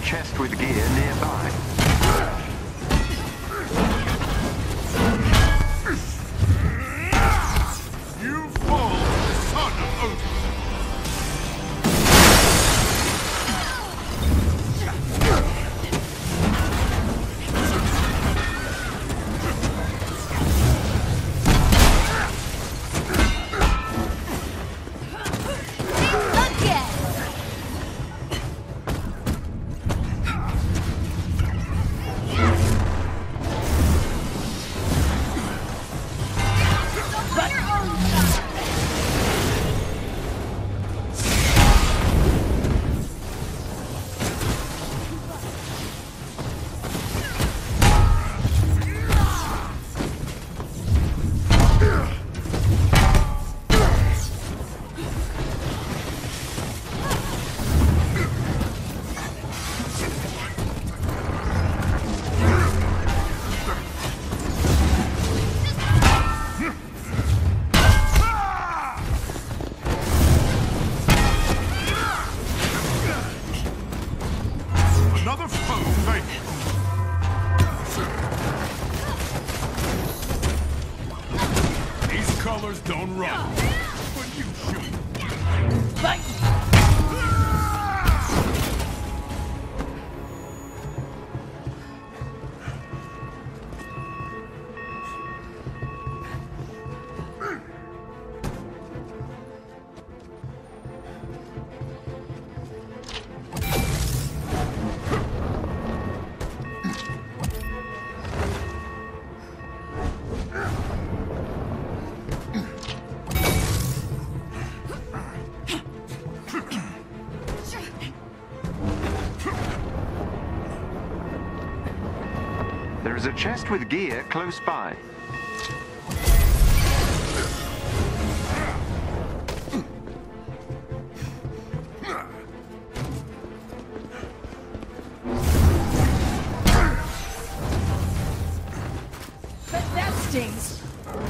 chest with gear nearby. You fall to the son of Odin! Another foe vanquished. These colors don't run, but you should. Fight! There is a chest with gear close by. But that stings.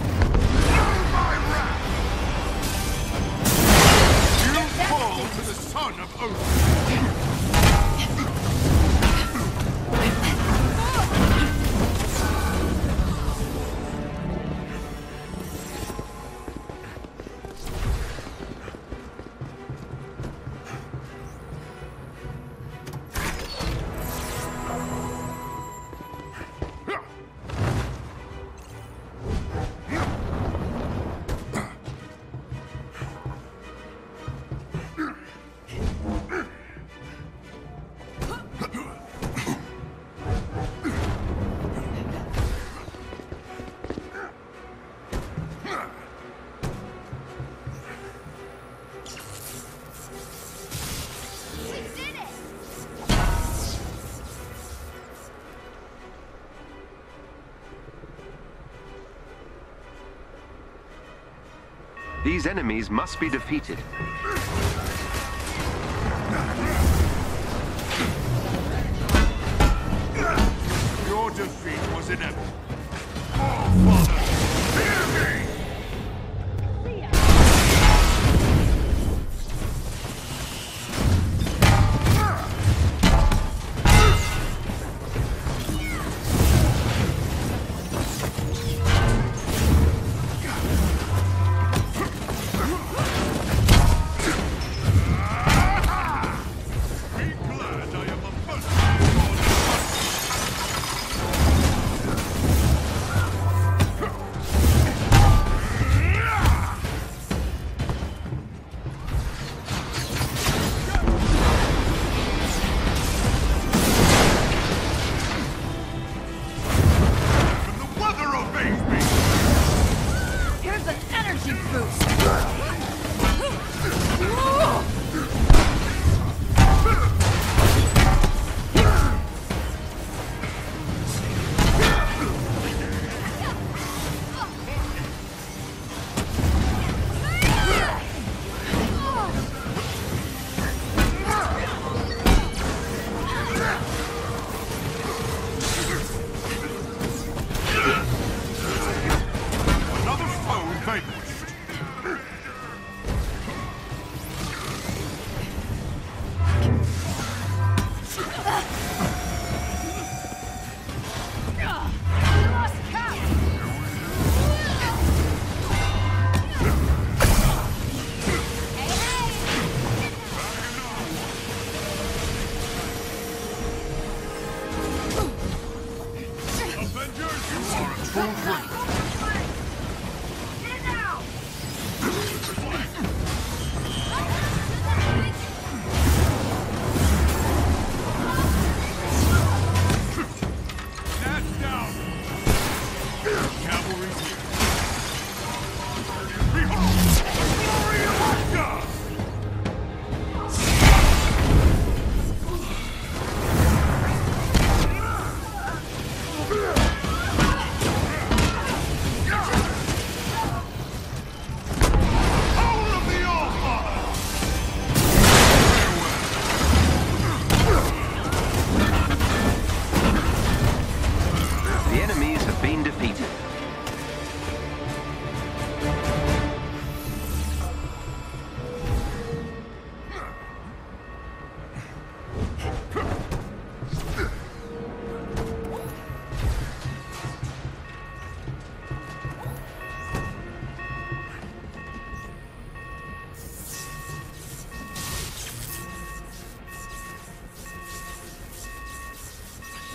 You fall to the son of Odin! These enemies must be defeated. Your defeat was inevitable. Oh, Father, fear me! Be glad I am a merciful God.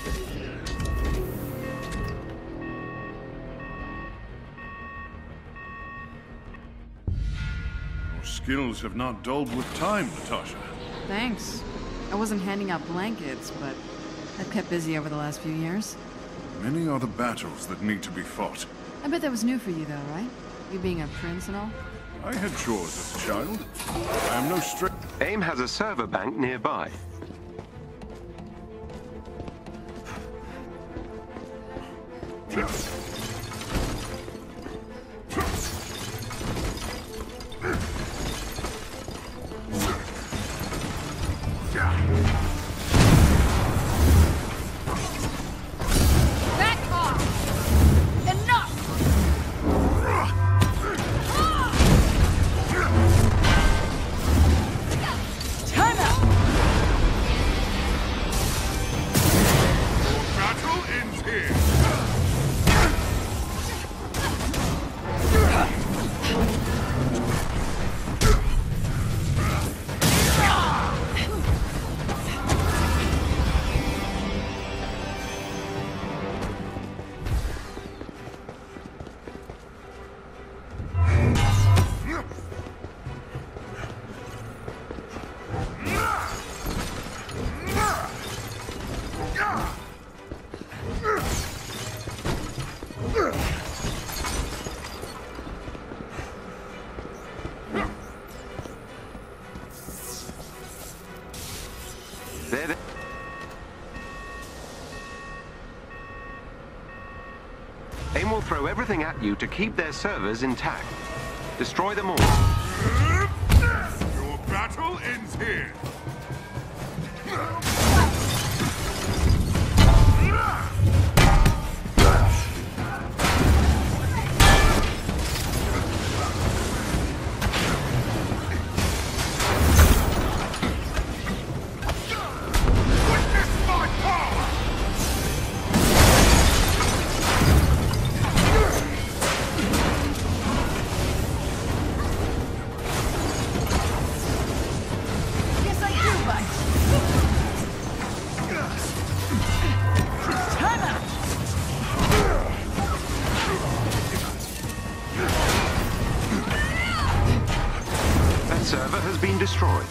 Your skills have not dulled with time, Natasha. Thanks. I wasn't handing out blankets, but I've kept busy over the last few years. Many are the battles that need to be fought. I bet that was new for you, though, right? You being a prince and all? I had chores as a child. I am no strict. AIM has a server bank nearby. Back off! Enough! Time out! Battle ends here. There they... AIM will throw everything at you to keep their servers intact. Destroy them all. Your battle ends here. Witness my power! Yes, I do, but... Time out! That server has been destroyed.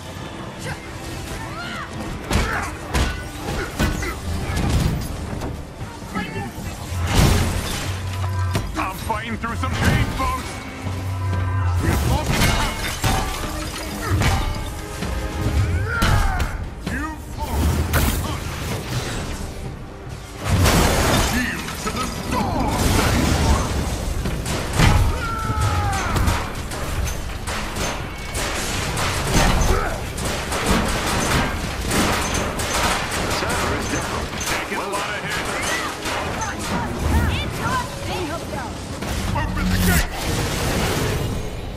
I'm fighting through some pain, folks! We have lost the house! You fall! Yield to the storm! The server is down. Taking a lot of hits. Hey, Open the gate!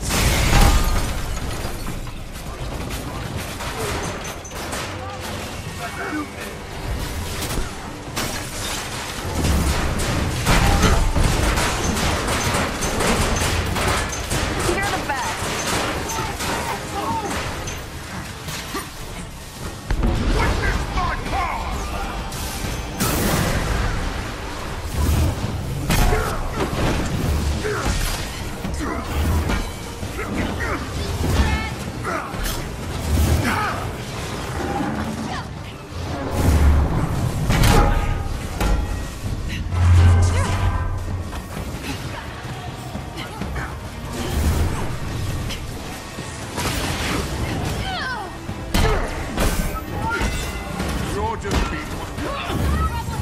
Clear the back. Witness my power! Your defeat was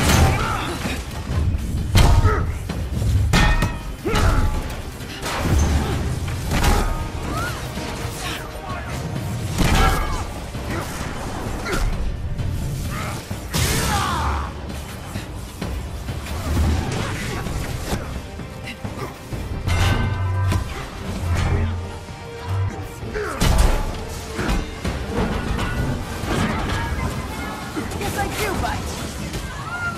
Yes, I do, but...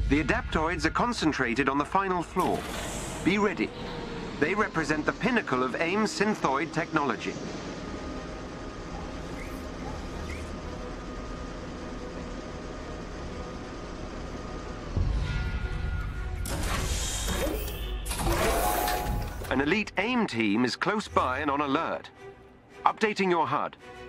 The Adaptoids are concentrated on the final floor. Be ready. They represent the pinnacle of AIM synthoid technology. An elite AIM team is close by and on alert. Updating your HUD.